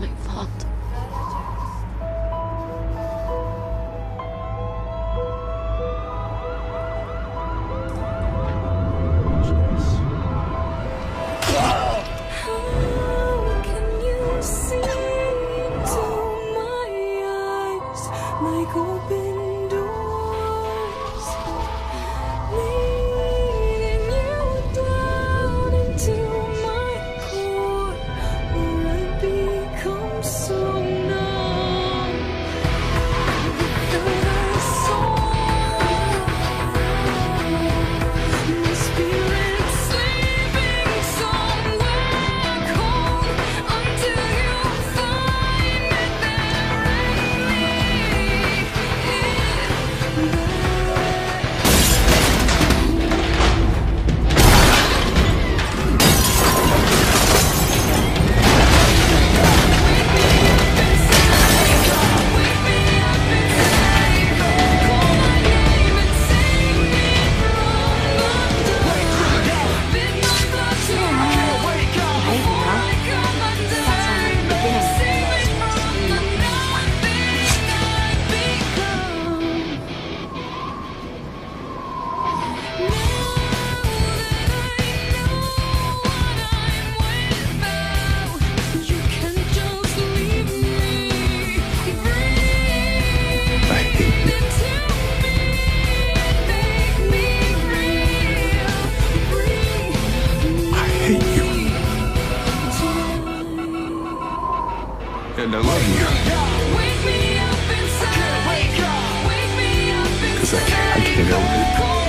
my fault. How can you see into my eyes like open doors, leading you down into my core, where I become so numb without a soul. My spirit sleeping somewhere cold until you find it there and leave it And I love you. Because I can't help it.